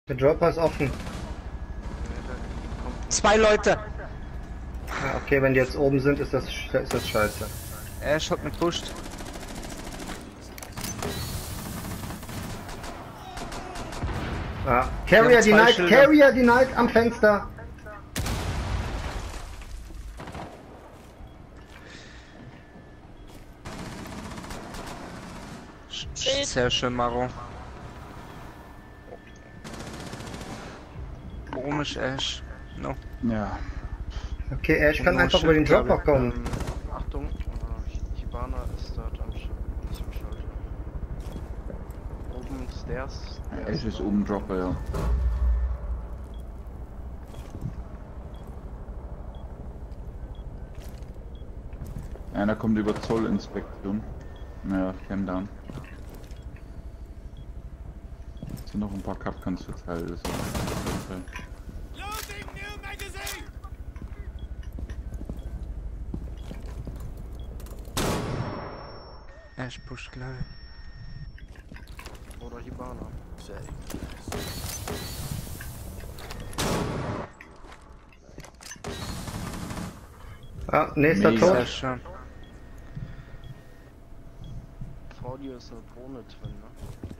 Der Dropper ist offen. Zwei Leute! Ja, okay, wenn die jetzt oben sind, ist das scheiße. Ash hat mich gepusht. Ja. Carrier zwei denied, Schilder. Carrier denied am Fenster. Sehr schön, Maro. Warum ist Ash? No. Ja. Okay, Ash kann No einfach shit, über den glaub ich. Dropper kommen. Achtung, Hibana ist dort nicht am Schalter. Oben Stairs. Ash ist oben Dropper, ja. Einer kommt über Zollinspektion. Naja, Cam down. Es sind noch ein paar Kapkans verteilt. Das Ash pusht gleich. Oder Hibana. Ah, nächster Mega. Tod. Sehr schön. Vor dir ist eine Drohne drin, ne?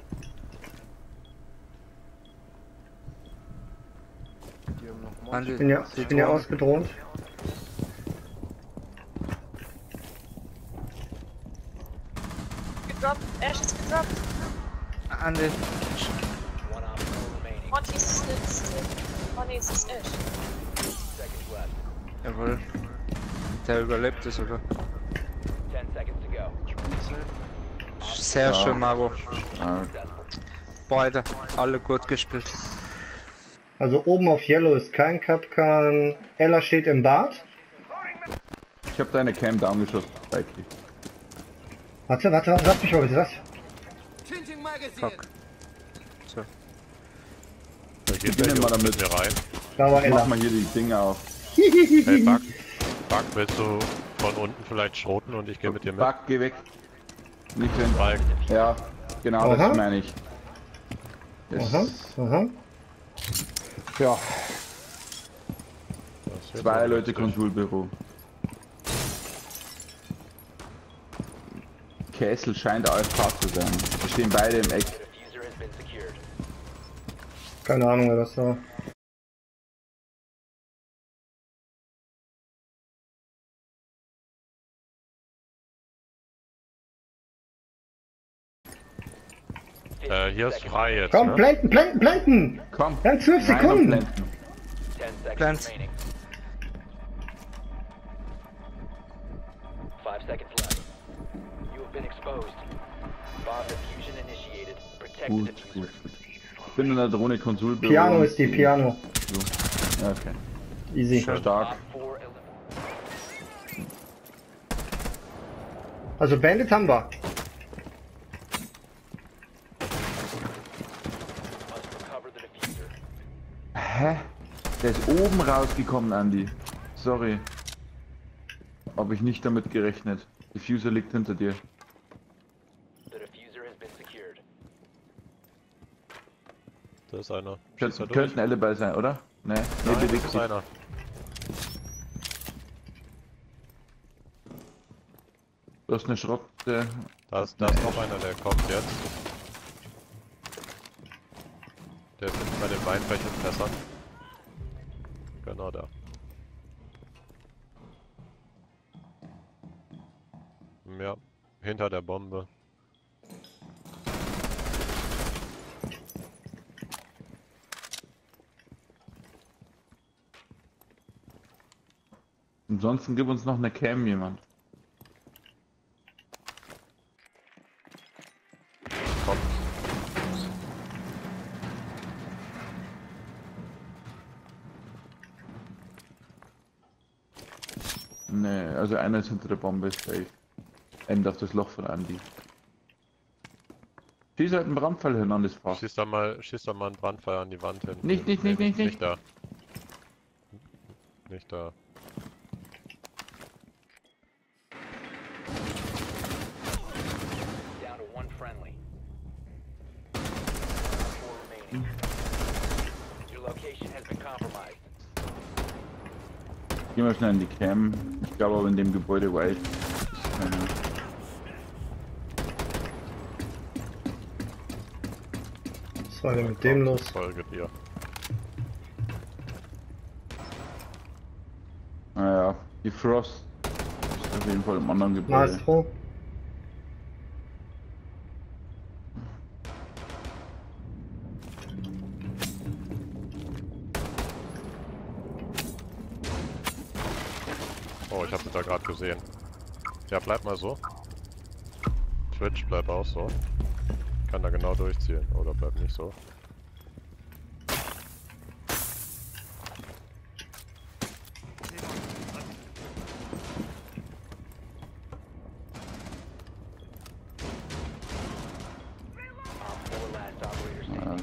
Die haben noch Andi, Ich bin ja ausgedroht. Gedroppt, Ash ist gedroppt. Andi. Monty ist Monty ist Ash. Jawohl. Der überlebt es sogar. Sehr Ja. schön, Maro. Ah, Beide. Alle gut gespielt. Also oben auf Yellow ist kein Kapkan. Ella steht im Bad. ich hab deine Cam down geschossen. Spikey. Warte, sag mich mal bitte was. Fuck. So. Da geht Gehen der wir mal Junge damit. mit mir rein. Da war Mach Ella. mal hier die Dinger auf. Hey, Bug. Bug, willst du von unten vielleicht schroten und ich gehe mit dir mit? Bug, geh weg. Nicht hin. Bike. Ja, genau Aha. das meine ich. Das Aha. Ja, Das wird zwei wohl Leute lustig. Konsulbüro. Kessel scheint AFK zu sein. Wir stehen beide im Eck. Keine Ahnung, wer das war. Hier ist frei jetzt, Komm, ne? blenden! Komm, Wir haben 12 rein und Sekunden. blenden. Plant. 5 seconds left. You have been exposed. Bomb diffusion initiated. Protect the Gut, diffuser. gut, gut. Ich bin in der Drohne Konsulbüro. Piano ist die, Piano. So. Ja, okay. Easy. Stark. Op 4 eliminated. Also Bandit haben wir. Must recover the diffuser. Hä? Der ist oben rausgekommen, Andy. Sorry. Habe ich nicht damit gerechnet. Diffuser liegt hinter dir. The diffuser has been secured. Da ist einer. Schießt er durch? Könnten Alibi sein, oder? Ne, Nein, bewegt das ist sich. einer. Du hast eine Schrott. Da ist noch einer, der kommt jetzt. Der ist hinten bei den Weinfächern. Genau da. Ja, hinter der Bombe. Ansonsten gib uns noch eine Cam, jemand. Kommt. Ne, also einer ist hinter der Bombe, safe. End auf das Loch von Andy. Schieß halt einen Brandpfeil hin an das Fass. Schieß da mal einen Brandpfeil an die Wand hin. Nicht. Nicht da. Nicht da. Down to one friendly. 4 remaining. geh mal schnell in die Cam. Ich glaube aber in dem Gebäude White ist keiner. Was war denn mit dem los? Folge dir. Naja, die Frost ist auf jeden Fall im anderen Gebäude. Maestro. Oh, ich hab sie da gerade gesehen. Ja, bleib mal so. Twitch, bleib auch so. Kann da genau durchziehen. Oder bleib nicht so. Op 4 last operator standing.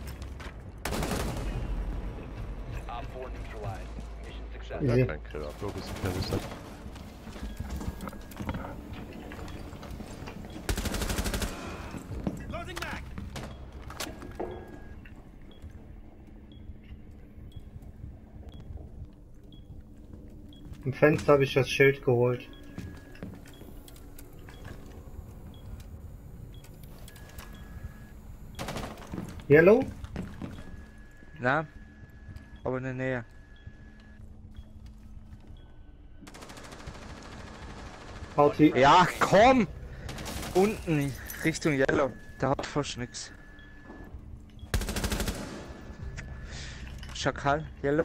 Op 4 neutralized. Mission successful. Easy. Kein Killer. Du bist ein Terrorist. Im Fenster habe ich das Schild geholt. Yellow? Na? Aber in der Nähe. Party. Ja, komm! Unten, Richtung Yellow. Der hat fast nix. Schakal, Yellow.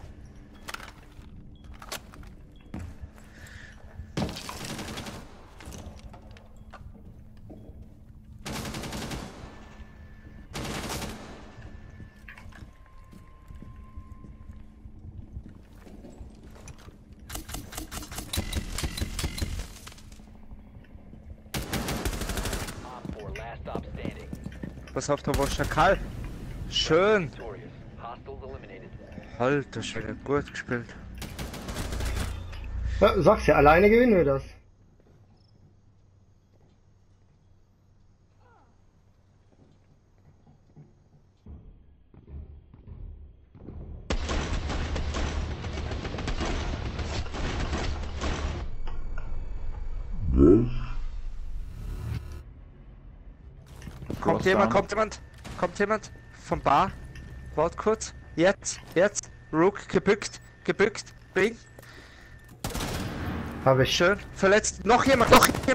Op 4 last stop standing. Pass auf, da war Schakal. Schön. Victorious. Hostiles eliminated. Alter Schwede, gut gespielt. Ja, sag's ja, alleine gewinnen wir das. Kommt jemand, kommt jemand, kommt jemand vom Bar. Wart kurz. Jetzt. Rook, gebückt, bing. Habe ich. Schön. Verletzt. Noch jemand.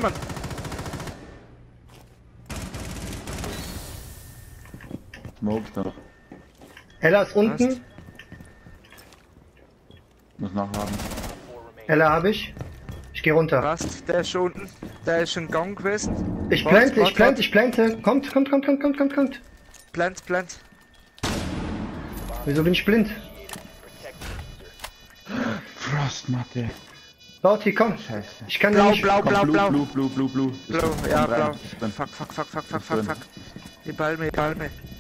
Smoke da. Ella ist unten. Muss nachladen. 4 remaining. Ella habe ich. Ich gehe runter. Passt, der ist unten. Der ist im Gang gewesen. Ich Wart, plante, ich wart, plante. Kommt. Plant. Wieso bin ich blind? Protect the user. Frostmatte. Bauti, komm. Scheiße. Ich kann Blau, nicht. blau, Komm, blau, blau. Blue. Blau, ja, blau. Ich bin Fuck. drin. Die Ball mir.